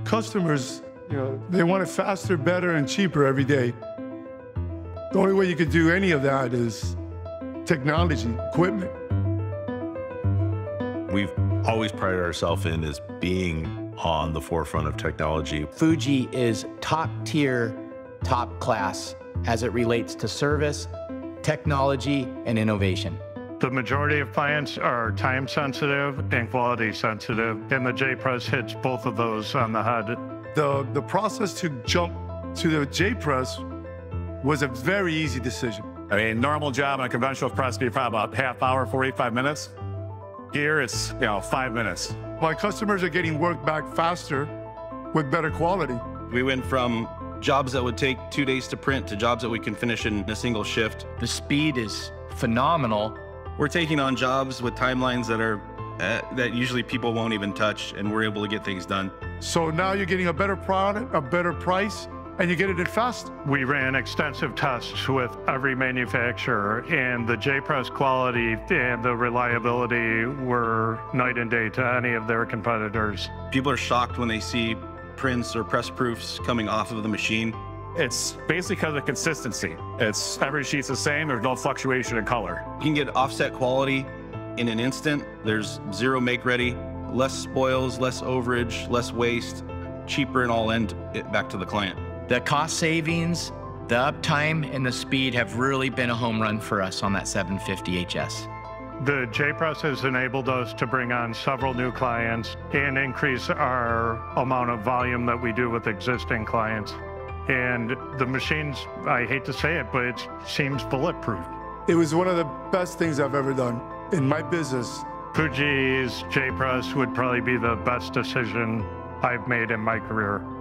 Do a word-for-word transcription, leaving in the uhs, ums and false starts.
customers, you know, they want it faster, better, and cheaper every day. The only way you could do any of that is technology, equipment. We've always prided ourselves in as being on the forefront of technology. Fuji is top tier, top class as it relates to service, technology, and innovation. The majority of clients are time sensitive and quality sensitive, and the J Press hits both of those on the head. The, the process to jump to the J Press was a very easy decision. I mean, normal job on a conventional press would be probably about half hour, forty-five minutes. Here it's, you know, five minutes. My customers are getting work back faster with better quality. We went from jobs that would take two days to print to jobs that we can finish in a single shift. The speed is phenomenal. We're taking on jobs with timelines that are uh, that usually people won't even touch, and we're able to get things done. So now you're getting a better product, a better price, and you get it in fast. We ran extensive tests with every manufacturer, and the J Press quality and the reliability were night and day to any of their competitors. People are shocked when they see prints or press proofs coming off of the machine. It's basically because of consistency. It's every sheet's the same, there's no fluctuation in color. You can get offset quality in an instant. There's zero make ready, less spoils, less overage, less waste, cheaper, and all end it back to the client. The cost savings, the uptime, and the speed have really been a home run for us on that seven fifty H S. The J Press has enabled us to bring on several new clients and increase our amount of volume that we do with existing clients. And the machines, I hate to say it, but it seems bulletproof. It was one of the best things I've ever done in my business. Fuji's J Press would probably be the best decision I've made in my career.